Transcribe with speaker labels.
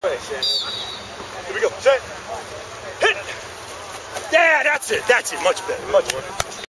Speaker 1: Here we go. Set. Hit. Yeah, that's it. That's it. Much better. Much better.